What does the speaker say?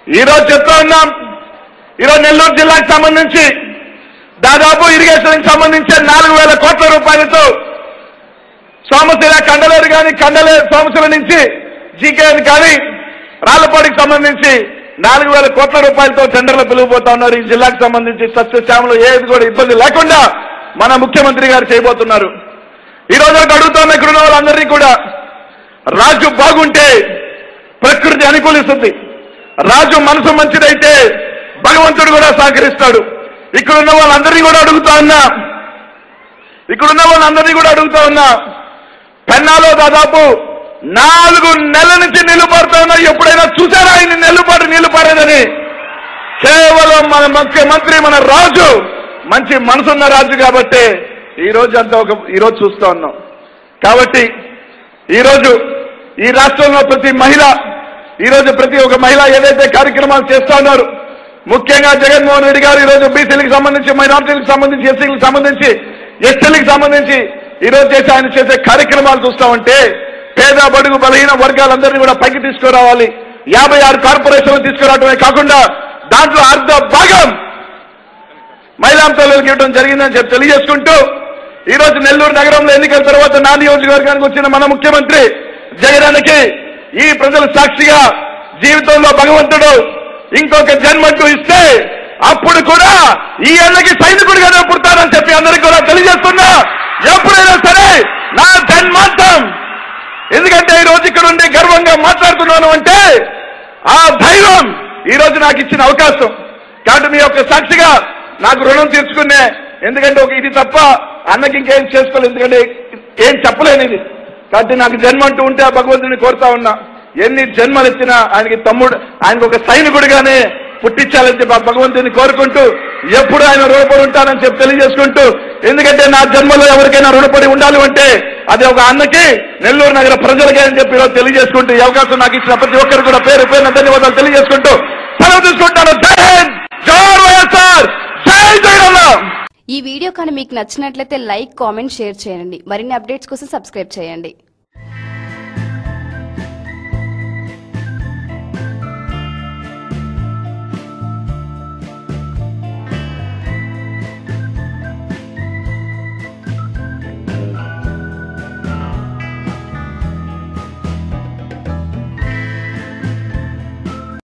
ఈ రోజు చెప్తా ఉన్నాం, ఈరోజు నెల్లూరు జిల్లాకు సంబంధించి దాదాపు ఇరిగేషన్ కి సంబంధించి 4,000 కోట్ల రూపాయలతో సోమశిల కండలేరు కానీ కండలేరు సోమశిల నుంచి జీకేఎన్ కానీ రాళ్లపాడికి సంబంధించి 4,000 కోట్ల రూపాయలతో టెండర్లు పిలువబోతా ఉన్నారు. ఈ జిల్లాకు సంబంధించి సస్యశ్యామలు ఏది కూడా ఇబ్బంది లేకుండా మన ముఖ్యమంత్రి గారు చేయబోతున్నారు. ఈ రోజు అడుగుతున్న ఇక్కడ ఉన్న వాళ్ళందరినీ కూడా, రాజు బాగుంటే ప్రకృతి అనుకూలిస్తుంది, రాజు మనసు మంచిదైతే భగవంతుడు కూడా సహకరిస్తాడు. ఇక్కడున్న వాళ్ళందరినీ కూడా అడుగుతా ఉన్నా, పెన్నాలో దాదాపు 4 నెలల నుంచి నీళ్లు పారుతా ఉన్నా. ఎప్పుడైనా చూసారా ఆయన నీళ్లు పారేదని? కేవలం మన ముఖ్యమంత్రి, మన రాజు మంచి మనసున్న రాజు కాబట్టి ఈరోజు చూస్తా ఉన్నాం. కాబట్టి ఈరోజు ఈ రాష్ట్రంలో ప్రతి ఒక్క మహిళ ఏదైతే కార్యక్రమాలు చేస్తా ఉన్నారు, ముఖ్యంగా జగన్మోహన్ రెడ్డి గారు ఈరోజు బీసీలకు సంబంధించి, మైనారిటీలకు సంబంధించి, ఎస్సీలకు సంబంధించి, ఎస్టీలకు సంబంధించి ఈరోజు ఆయన చేసే కార్యక్రమాలు చూస్తా ఉంటే పేద బడుగు బలహీన వర్గాలందరినీ కూడా పైకి తీసుకురావాలి. 56 కార్పొరేషన్లు తీసుకురావడమే కాకుండా దాంట్లో అర్ధ భాగం మహిళా తల్లులకు ఇవ్వడం జరిగిందని చెప్పి తెలియజేసుకుంటూ, ఈరోజు నెల్లూరు నగరంలో ఎన్నికల తర్వాత నా నియోజకవర్గానికి వచ్చిన మన ముఖ్యమంత్రి జగనానికి ఈ ప్రజల సాక్షిగా జీవితంలో భగవంతుడు ఇంకొక జన్మంటూ ఇస్తే అప్పుడు కూడా ఈ అన్నకి సైనికుడిగానే పుడతానని చెప్పి అందరికీ కూడా తెలియజేస్తున్నా. ఎప్పుడైనా సరే నా జన్మాంతం, ఎందుకంటే ఈ రోజు ఇక్కడ ఉండి గర్వంగా మాట్లాడుతున్నాను అంటే ఆ ధైర్యం ఈ రోజు నాకు ఇచ్చిన అవకాశం. కాబట్టి మీ యొక్క సాక్షిగా నాకు రుణం తీర్చుకునే, ఎందుకంటే ఇది తప్ప అన్నకి ఇంకేం చేసుకోలేదు, ఎందుకంటే ఏం చెప్పలేని ఇది. కాబట్టి నాకు జన్మ అంటూ ఉంటే ఆ భగవంతుని కోరుతా ఉన్నా, ఎన్ని జన్మలు ఇచ్చినా ఆయనకు ఒక సైనికుడిగానే పుట్టించాలని చెప్పి ఆ భగవంతుని కోరుకుంటూ ఎప్పుడు ఆయన రుణపడి ఉంటానని చెప్పి తెలియజేసుకుంటూ, ఎందుకంటే నా జన్మలో ఎవరికైనా రుణపడి ఉండాలి అంటే అది ఒక అన్నకి, నెల్లూరు నగర ప్రజలకే అని చెప్పి ఈరోజు తెలియజేసుకుంటూ ఈ అవకాశం నాకు ఇచ్చిన ప్రతి ఒక్కరు కూడా పేరు పేరున ధన్యవాదాలు తెలియజేసుకుంటూ సెలవు తీసుకుంటాను. జై హింద్, జై వైఎస్ఆర్, జై జగన్. ఈ వీడియో కానీ మీకు నచ్చినట్లయితే లైక్, కామెంట్, షేర్ చేయండి. మరిన్ని అప్డేట్స్ కోసం సబ్స్క్రైబ్ చేయండి.